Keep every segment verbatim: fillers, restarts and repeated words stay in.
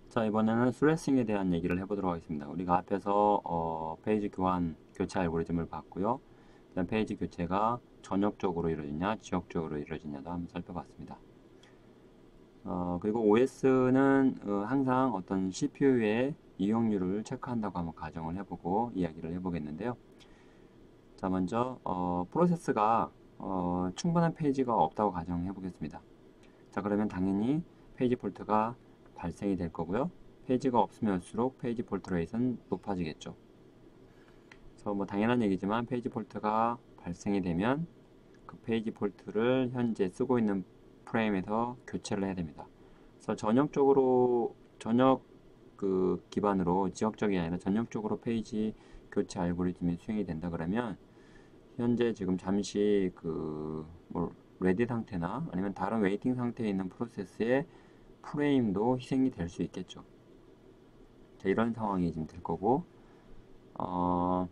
자, 이번에는 스트레싱에 대한 얘기를 해보도록 하겠습니다. 우리가 앞에서 어, 페이지 교환, 교체 알고리즘을 봤고요. 그다음 페이지 교체가 전역적으로 이루어지냐, 지역적으로 이루어지냐도 한번 살펴봤습니다. 어, 그리고 오에스는 어, 항상 어떤 씨피유의 이용률을 체크한다고 한번 가정을 해보고 이야기를 해보겠는데요. 자, 먼저 어, 프로세스가 어, 충분한 페이지가 없다고 가정해 보겠습니다. 자, 그러면 당연히 페이지 폴트가 발생이 될 거고요. 페이지가 없으면 올수록 페이지 폴트 레이트는 높아지겠죠. 그래서 뭐 당연한 얘기지만 페이지 폴트가 발생이 되면 그 페이지 폴트를 현재 쓰고 있는 프레임에서 교체를 해야 됩니다. 그래서 전역적으로 전역 그 기반으로 지역적이 아니라 전역적으로 페이지 교체 알고리즘이 수행이 된다 그러면 현재 지금 잠시 그뭐 레디 상태나 아니면 다른 웨이팅 상태에 있는 프로세스의 프레임도 희생이 될 수 있겠죠. 자, 이런 상황이 지금 될 거고, 어,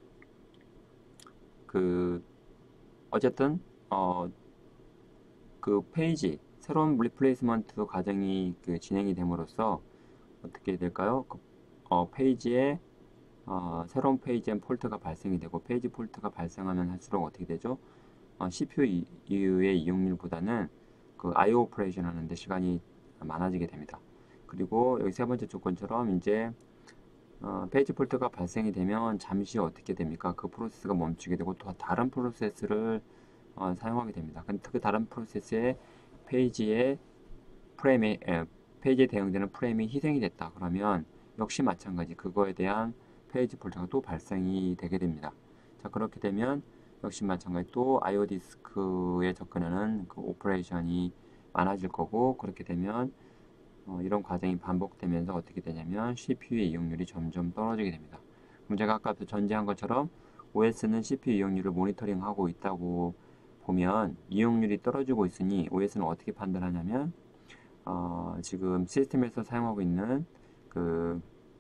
그, 어쨌든, 어, 그 페이지, 새로운 리플레이스먼트 과정이 그 진행이 됨으로써 어떻게 될까요? 그, 어, 페이지에, 어, 새로운 페이지엔 폴트가 발생이 되고, 페이지 폴트가 발생하면 할수록 어떻게 되죠? 어, 씨피유의 이용률보다는 그 아이오 오퍼레이션 하는데 시간이 많아지게 됩니다. 그리고 여기 세 번째 조건처럼 이제 어, 페이지 폴트가 발생이 되면 잠시 어떻게 됩니까? 그 프로세스가 멈추게 되고 또 다른 프로세스를 어, 사용하게 됩니다. 근데 그 다른 프로세스의 페이지에 프레임에 에, 페이지에 대응되는 프레임이 희생이 됐다. 그러면 역시 마찬가지 그거에 대한 페이지 폴트가 또 발생이 되게 됩니다. 자, 그렇게 되면 역시 마찬가지 또 아이오 디스크에 접근하는 그 오퍼레이션이 많아질 거고 그렇게 되면 어, 이런 과정이 반복되면서 어떻게 되냐면 씨피유의 이용률이 점점 떨어지게 됩니다. 그럼 제가 아까도 전제한 것처럼 오에스는 씨피유 이용률을 모니터링하고 있다고 보면 이용률이 떨어지고 있으니 오에스는 어떻게 판단하냐면 어, 지금 시스템에서 사용하고 있는 그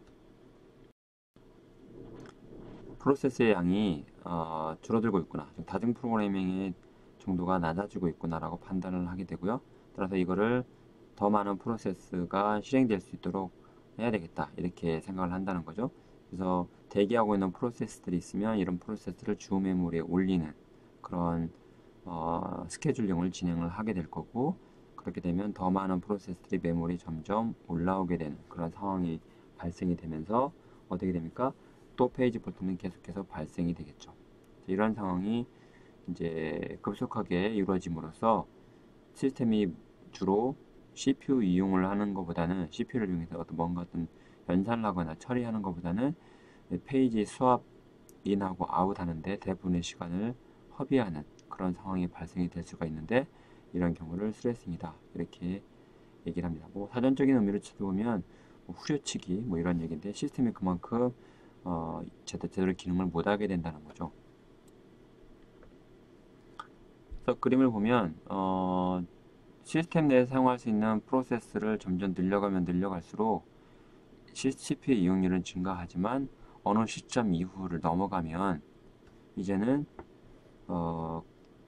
프로세스의 양이 어, 줄어들고 있구나. 다중 프로그래밍의 정도가 낮아지고 있구나라고 판단을 하게 되고요. 따라서 이거를 더 많은 프로세스가 실행될 수 있도록 해야 되겠다. 이렇게 생각을 한다는 거죠. 그래서 대기하고 있는 프로세스들이 있으면 이런 프로세스를 주 메모리에 올리는 그런 어, 스케줄링을 진행을 하게 될 거고 그렇게 되면 더 많은 프로세스들이 메모리 점점 올라오게 되는 그런 상황이 발생이 되면서 어떻게 됩니까? 또 페이지 폴트는 계속해서 발생이 되겠죠. 이런 상황이 이제 급속하게 이루어짐으로써 시스템이 주로 씨피유 이용을 하는 것보다는 씨피유를 이용해서 어떤 뭔가 어떤 연산을 하거나 처리하는 것보다는 페이지 수합 인하고 아웃 하는데 대부분의 시간을 허비하는 그런 상황이 발생이 될 수가 있는데 이런 경우를 스트레싱이다 이렇게 얘기를 합니다. 뭐 사전적인 의미로 쳐보면 뭐 후려치기 뭐 이런 얘기인데 시스템이 그만큼 어, 제대로, 제대로 기능을 못하게 된다는 거죠. 그래서 그림을 보면 어, 시스템 내에 사용할 수 있는 프로세스를 점점 늘려가면 늘려갈수록 씨피유 이용률은 증가하지만 어느 시점 이후를 넘어가면 이제는 어,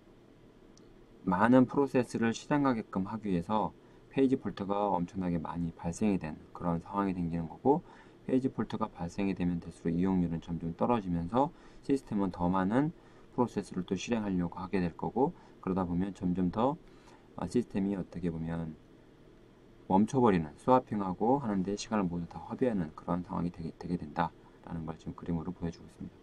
많은 프로세스를 실행하게끔 하기 위해서 페이지 폴트가 엄청나게 많이 발생이 된 그런 상황이 생기는 거고 페이지 폴트가 발생이 되면 될수록 이용률은 점점 떨어지면서 시스템은 더 많은 프로세스를 또 실행하려고 하게 될 거고 그러다 보면 점점 더 시스템이 어떻게 보면 멈춰버리는 스와핑하고 하는데 시간을 모두 다 허비하는 그런 상황이 되게, 되게 된다라는 걸 지금 그림으로 보여주고 있습니다.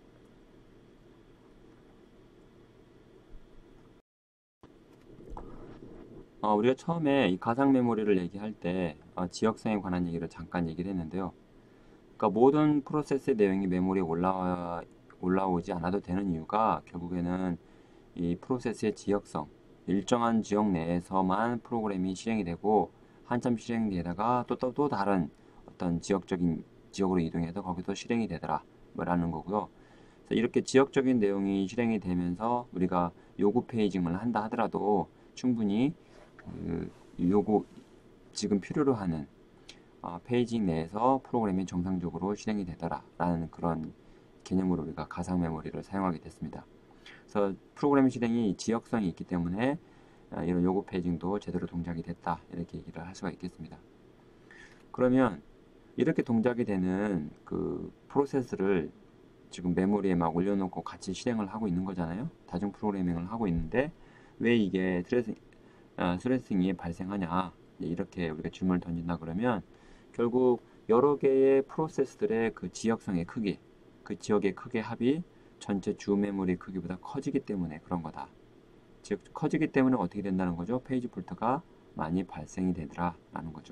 어, 우리가 처음에 이 가상 메모리를 얘기할 때 어, 지역성에 관한 얘기를 잠깐 얘기를 했는데요. 그러니까 모든 프로세스의 내용이 메모리에 올라와, 올라오지 않아도 되는 이유가 결국에는 이 프로세스의 지역성, 일정한 지역 내에서만 프로그램이 실행이 되고 한참 실행되다가 또, 또, 또 다른 어떤 지역적인 지역으로 이동해서 거기서 실행이 되더라 라는 거고요. 그래서 이렇게 지역적인 내용이 실행이 되면서 우리가 요구 페이징을 한다 하더라도 충분히 그 요구 지금 필요로 하는 어, 페이징 내에서 프로그램이 정상적으로 실행이 되더라 라는 그런 개념으로 우리가 가상 메모리를 사용하게 됐습니다. 그래서 프로그램 실행이 지역성이 있기 때문에 어, 이런 요구 페이징도 제대로 동작이 됐다 이렇게 얘기를 할 수가 있겠습니다. 그러면 이렇게 동작이 되는 그 프로세스를 지금 메모리에 막 올려놓고 같이 실행을 하고 있는 거잖아요. 다중 프로그래밍을 하고 있는데 왜 이게 스트레스, 아, 스트레스이 발생하냐, 이렇게 우리가 질문을 던진다 그러면 결국 여러 개의 프로세스들의 그 지역성의 크기, 그 지역의 크기의 합이 전체 주 메모리 크기보다 커지기 때문에 그런 거다. 즉 커지기 때문에 어떻게 된다는 거죠? 페이지 폴트가 많이 발생이 되더라 라는 거죠.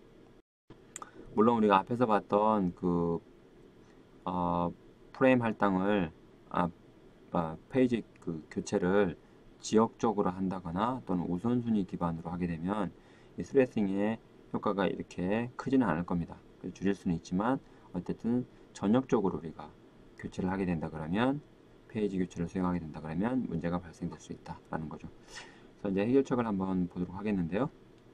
물론 우리가 앞에서 봤던 그 어, 프레임 할당을 아, 아, 페이지 그 교체를 지역적으로 한다거나 또는 우선순위 기반으로 하게 되면 이 스트레싱의 효과가 이렇게 크지는 않을 겁니다. 줄일 수는 있지만 어쨌든 전역적으로 우리가 교체를 하게 된다 그러면, 페이지 교체를 수행하게 된다 그러면 문제가 발생될 수 있다라는 거죠. 그래서 이제 해결책을 한번 보도록 하겠는데요.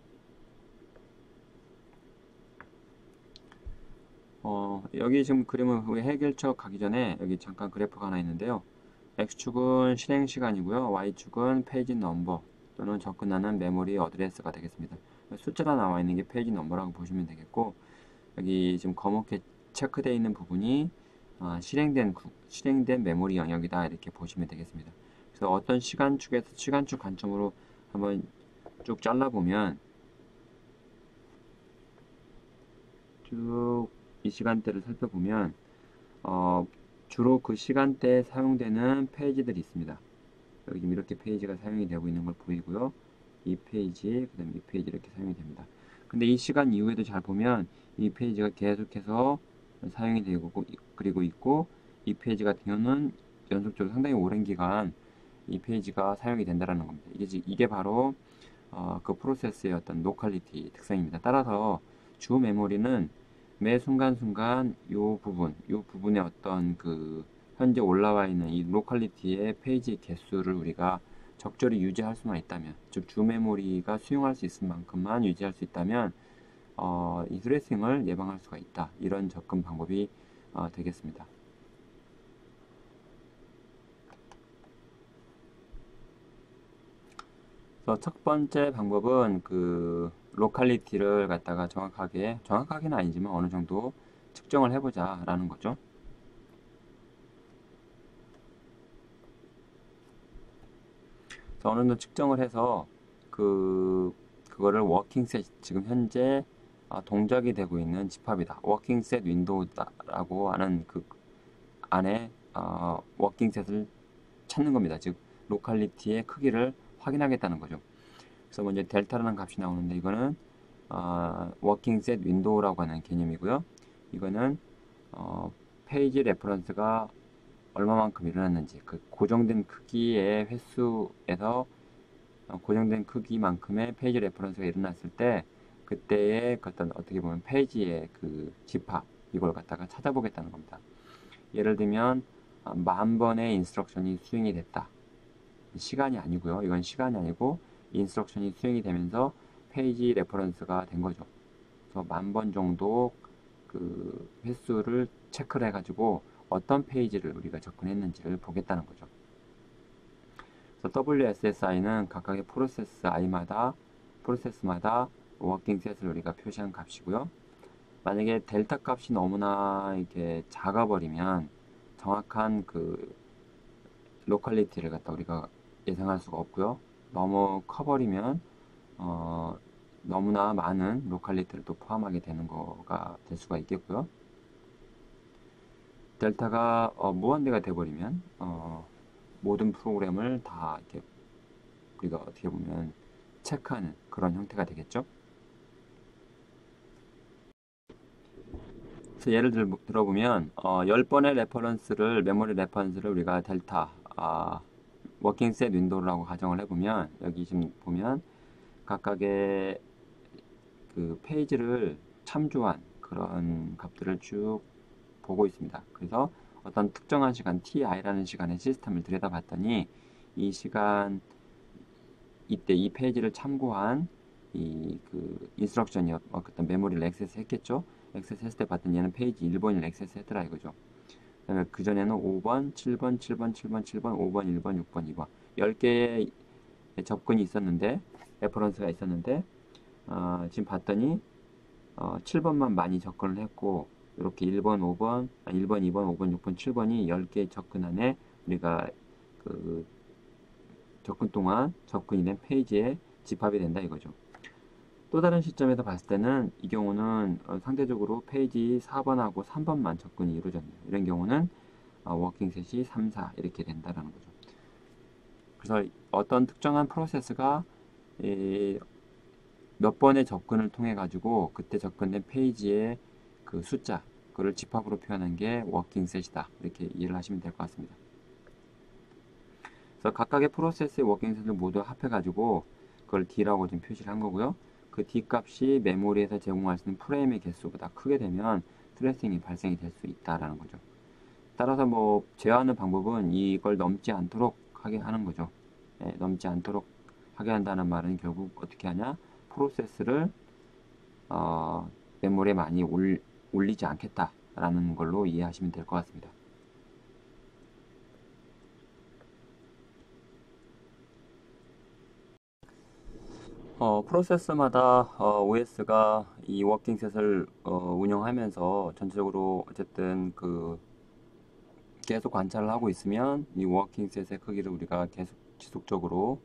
어, 여기 지금 그림은 우리 해결책 가기 전에 여기 잠깐 그래프가 하나 있는데요. X축은 실행 시간이고요. Y축은 페이지 넘버 또는 접근하는 메모리 어드레스가 되겠습니다. 숫자가 나와 있는 게 페이지 넘버라고 보시면 되겠고, 여기 지금 검게 체크되어 있는 부분이 아, 실행된, 실행된 메모리 영역이다 이렇게 보시면 되겠습니다. 그래서 어떤 시간축에서 시간축 관점으로 한번 쭉 잘라보면 쭉 이 시간대를 살펴보면 어, 주로 그 시간대에 사용되는 페이지들이 있습니다. 여기 지금 이렇게 페이지가 사용이 되고 있는 걸 보이고요. 이 페이지, 그 다음에 이 페이지 이렇게 사용이 됩니다. 근데 이 시간 이후에도 잘 보면 이 페이지가 계속해서 사용이 되고 그리고 있고, 이 페이지 같은 경우는 연속적으로 상당히 오랜 기간 이 페이지가 사용이 된다는 겁니다. 이게, 이게 바로 어, 그 프로세스의 어떤 로컬리티 특성입니다. 따라서 주 메모리는 매 순간순간 요 부분, 요 부분의 어떤 그 현재 올라와 있는 이 로컬리티의 페이지 개수를 우리가 적절히 유지할 수만 있다면, 즉 주 메모리가 수용할 수 있을 만큼만 유지할 수 있다면 어, 이 스트레싱을 예방할 수가 있다. 이런 접근 방법이 어, 되겠습니다. 그래서 첫 번째 방법은 그 로컬리티를 갖다가 정확하게, 정확하게는 아니지만 어느 정도 측정을 해보자 라는 거죠. 그래서 어느 정도 측정을 해서 그 그거를 워킹셋, 지금 현재 아, 동작이 되고 있는 집합이다, 워킹셋 윈도우다라고 하는 그 안에 어, 워킹셋을 찾는 겁니다. 즉 로컬리티의 크기를 확인하겠다는 거죠. 그래서 먼저 델타라는 값이 나오는데 이거는 어, 워킹셋 윈도우라고 하는 개념이고요. 이거는 어, 페이지 레퍼런스가 얼마만큼 일어났는지, 그 고정된 크기의 횟수에서 어, 고정된 크기만큼의 페이지 레퍼런스가 일어났을 때 그때의 어떤 어떻게 보면 페이지의 그 집합, 이걸 갖다가 찾아보겠다는 겁니다. 예를 들면 어, 만 번의 인스트럭션이 수행이 됐다. 시간이 아니고요. 이건 시간이 아니고 인스트럭션이 수행이 되면서 페이지 레퍼런스가 된 거죠. 그래서 만 번 정도 그 횟수를 체크를 해가지고 어떤 페이지를 우리가 접근했는지를 보겠다는 거죠. 그래서 더블유에스에스아이는 각각의 프로세스 i마다 프로세스마다 워킹셋을 우리가 표시한 값이고요. 만약에 델타 값이 너무나 이렇게 작아버리면 정확한 그 로컬리티를 갖다 우리가 예상할 수가 없고요. 너무 커버리면 어, 너무나 많은 로컬리티를 또 포함하게 되는 거가 될 수가 있겠고요. 델타가 어, 무한대가 돼버리면 어, 모든 프로그램을 다 이렇게 우리가 어떻게 보면 체크하는 그런 형태가 되겠죠. 그래서 예를 들, 들어보면 어, 십 번의 레퍼런스를, 메모리 레퍼런스를 우리가 델타 아, 워킹셋 윈도우라고 가정을 해보면, 여기 지금 보면 각각의 그 페이지를 참조한 그런 값들을 쭉 보고 있습니다. 그래서 어떤 특정한 시간 ti라는 시간에 시스템을 들여다봤더니 이 시간 이때 이 페이지를 참고한 이 그 인스트럭션이 어떤 메모리를 액세스 했겠죠. 액세스 했을 때 봤더니 얘는 페이지 일 번을 액세스 했더라 이거죠. 그다음에 그 전에는 오 번, 칠 번, 칠 번, 칠 번, 칠 번, 오 번, 일 번, 육 번, 이 번 열 개의 접근이 있었는데, 레퍼런스가 있었는데 어, 지금 봤더니 어, 칠 번만 많이 접근을 했고 이렇게 일 번, 오 번, 아, 일 번, 이 번, 오 번, 육 번, 칠 번이 열 개 접근 안에 우리가 그 접근 동안 접근이 된 페이지에 집합이 된다 이거죠. 또 다른 시점에서 봤을 때는 이 경우는 어, 상대적으로 페이지 사 번하고 삼 번만 접근이 이루어졌네요. 이런 경우는 어, 워킹셋이 삼, 사 이렇게 된다라는 거죠. 그래서 어떤 특정한 프로세스가 이, 몇 번의 접근을 통해 가지고 그때 접근된 페이지의 그 숫자 그걸 집합으로 표현한 게 워킹셋이다 이렇게 이해를 하시면 될 것 같습니다. 그래서 각각의 프로세스의 워킹셋을 모두 합해 가지고 그걸 D라고 좀 표시를 한 거고요. 그 D 값이 메모리에서 제공할 수 있는 프레임의 개수보다 크게 되면 스트레싱이 발생이 될 수 있다라는 거죠. 따라서 뭐 제어하는 방법은 이걸 넘지 않도록 하게 하는 거죠. 예, 넘지 않도록 하게 한다는 말은 결국 어떻게 하냐? 프로세스를 어, 메모리에 많이 올, 올리지 않겠다라는 걸로 이해하시면 될 것 같습니다. 어, 프로세서마다 어, 오에스가 이 워킹셋을 어, 운영하면서 전체적으로 어쨌든 그 계속 관찰을 하고 있으면 이 워킹셋의 크기를 우리가 계속 지속적으로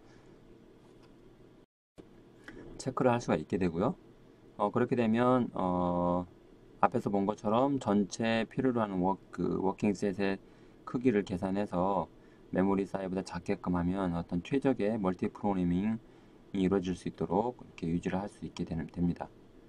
체크를 할 수가 있게 되고요. 어, 그렇게 되면 어, 앞에서 본 것처럼 전체 필요로 하는 워, 그 워킹셋의 크기를 계산해서 메모리 사이즈보다 작게끔 하면 어떤 최적의 멀티 프로그래밍이 이루어질 수 있도록 이렇게 유지를 할 수 있게 되는, 됩니다.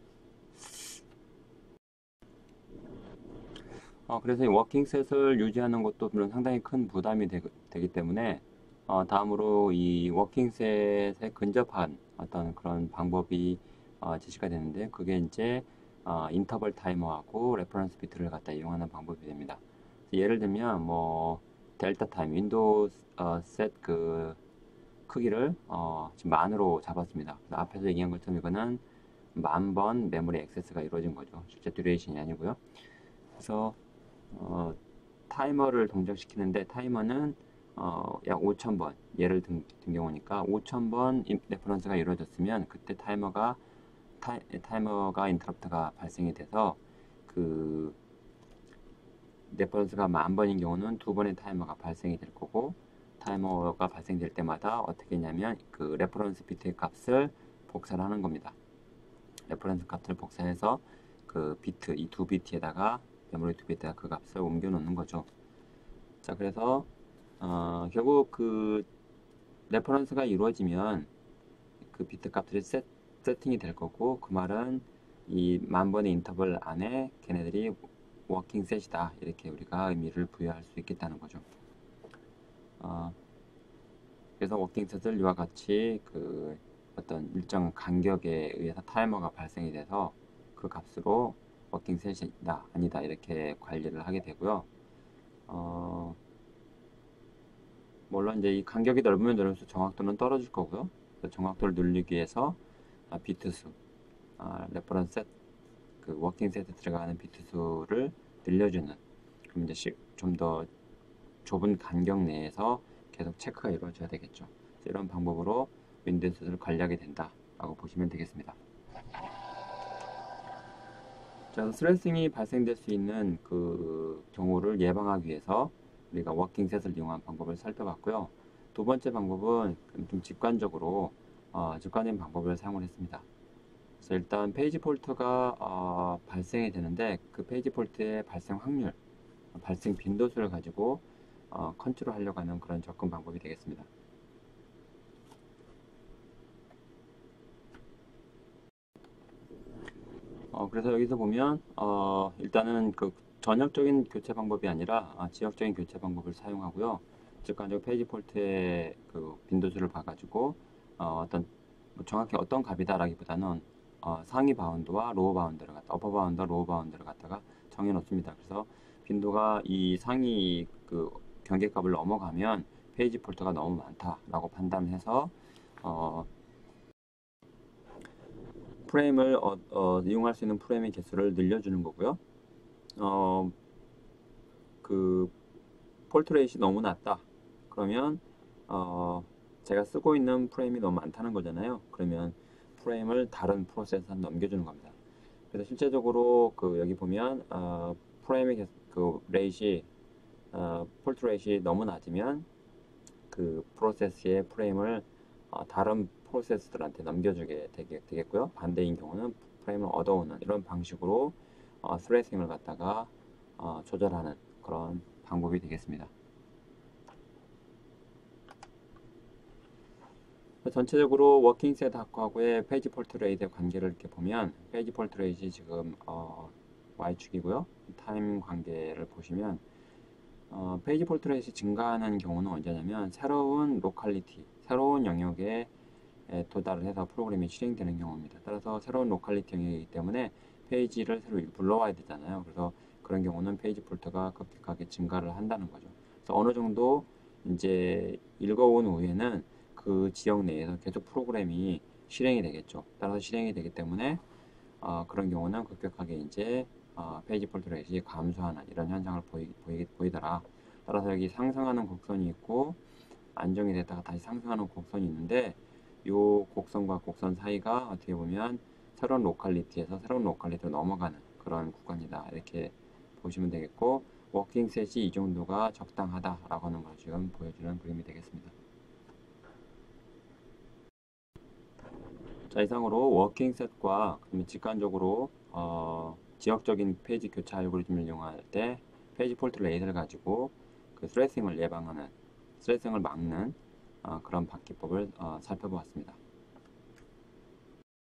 어, 그래서 이 워킹셋을 유지하는 것도 물론 상당히 큰 부담이 되, 기 때문에 어, 다음으로 이 워킹셋에 근접한 어떤 그런 방법이 어, 제시가 되는데 그게 이제 어, 인터벌 타이머하고 레퍼런스 비트를 갖다 이용하는 방법이 됩니다. 예를 들면 뭐 델타 타임 윈도우 어, 셋그 크기를 어, 지금 만으로 잡았습니다. 앞에서 얘기한 것처럼 이거는 만 번 메모리 액세스가 이루어진 거죠. 실제 듀레이션이 아니고요. 그래서 어, 타이머를 동작시키는데 타이머는 어, 약 오천 번 예를 든, 든 경우니까 오천 번 레퍼런스가 이루어졌으면 그때 타이머가 타이, 타이머가 인터럽트가 발생이 돼서 그 레퍼런스가 만 번인 경우는 두 번의 타이머가 발생이 될 거고 타이머가 발생될 때마다 어떻게 했냐면 그 레퍼런스 비트의 값을 복사를 하는 겁니다. 레퍼런스 값을 복사해서 그 비트 이 두 비트에다가 메모리 두 비트에다가 그 값을 옮겨 놓는 거죠. 자, 그래서 어, 결국 그 레퍼런스가 이루어지면 그 비트 값들이 세, 세팅이 될 거고 그 말은 이 만 번의 인터벌 안에 걔네들이 워킹 셋이다 이렇게 우리가 의미를 부여할 수 있겠다는 거죠. 어, 그래서 워킹 셋을 이와 같이 그 어떤 일정 간격에 의해서 타이머가 발생이 돼서 그 값으로 워킹 셋이다 아니다 이렇게 관리를 하게 되고요. 어, 물론 이제 이 간격이 넓으면 넓을수록 정확도는 떨어질 거고요. 정확도를 늘리기 위해서 아, 비트 수, 아, 레퍼런스 셋, 그 워킹 셋에 들어가는 비트 수를 늘려주는 그럼 이제 좀 더 좁은 간격 내에서 계속 체크가 이루어져야 되겠죠. 이런 방법으로 윈도우를 관리하게 된다라고 보시면 되겠습니다. 자, 스트레싱이 발생될 수 있는 그 경우를 예방하기 위해서 우리가 워킹셋을 이용한 방법을 살펴봤고요. 두 번째 방법은 좀 직관적으로 어, 직관적인 방법을 사용을 했습니다. 그래서 일단 페이지 폴트가 어, 발생이 되는데 그 페이지 폴트의 발생 확률, 발생 빈도수를 가지고 어, 컨트롤 하려고 하는 그런 접근 방법이 되겠습니다. 어, 그래서 여기서 보면 어, 일단은 그 전역적인 교체 방법이 아니라 아, 지역적인 교체 방법을 사용하고요. 직관적 페이지 폴트의 그 빈도수를 봐가지고 어, 어떤 뭐 정확히 어떤 값이다라기보다는 어, 상위 바운드와 로우 바운드를 갖다 어퍼 바운드와 로우 바운드를 갖다가 정해 놓습니다. 그래서 빈도가 이 상위 그 경계값을 넘어가면 페이지 폴트가 너무 많다라고 판단해서 어, 프레임을 어, 어, 이용할 수 있는 프레임의 개수를 늘려주는 거고요. 어, 그 폴트 레이시 너무 낮다. 그러면 어, 제가 쓰고 있는 프레임이 너무 많다는 거잖아요. 그러면 프레임을 다른 프로세서한테 넘겨주는 겁니다. 그래서 실제적으로 그 여기 보면 어, 프레임의 개- 그 레이시 어, 폴트 레이시 너무 낮으면 그 프로세스의 프레임을 어, 다른 프로세스들한테 넘겨주게 되게, 되겠고요. 반대인 경우는 프레임을 얻어오는 이런 방식으로 어, 스레싱을 갖다가 어, 조절하는 그런 방법이 되겠습니다. 전체적으로 워킹 셋 하고의 페이지 폴트 레이트의 관계를 이렇게 보면 페이지 폴트 레이트이 지금 어, 와이축이고요. 타임 관계를 보시면 어, 페이지 폴트 레이트이 증가하는 경우는 언제냐면 새로운 로컬리티, 새로운 영역에 에, 도달을 해서 프로그램이 실행되는 경우입니다. 따라서 새로운 로컬리티 영역이기 때문에 페이지를 새로 불러와야 되잖아요. 그래서 그런 경우는 페이지 폴트가 급격하게 증가를 한다는 거죠. 그래서 어느 정도 이제 읽어온 후에는 그 지역 내에서 계속 프로그램이 실행이 되겠죠. 따라서 실행이 되기 때문에 어, 그런 경우는 급격하게 이제 어, 페이지 폴트 레이트가 감소하는 이런 현상을 보이, 보이, 보이더라. 따라서 여기 상승하는 곡선이 있고 안정이 됐다가 다시 상승하는 곡선이 있는데 이 곡선과 곡선 사이가 어떻게 보면 새로운 로컬리티에서 새로운 로컬리티로 넘어가는 그런 구간이다. 이렇게 보시면 되겠고 워킹 셋이 이 정도가 적당하다라고 하는 걸 지금 보여주는 그림이 되겠습니다. 자, 이상으로 워킹 셋과 직관적으로 어, 지역적인 페이지 교차 알고리즘을 이용할 때 페이지 폴트 레이드를 가지고 그 스레싱을 예방하는, 스레싱을 막는 어, 그런 기법을 어, 살펴보았습니다.